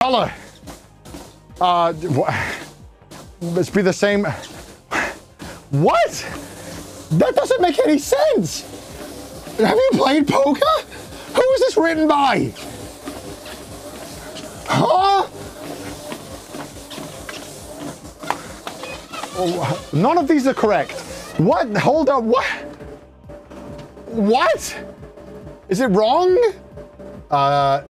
color. Must be the same. What? That doesn't make any sense. Have you played poker? Who is this written by? Huh? Oh, none of these are correct. What? Hold up. What? What? Is it wrong?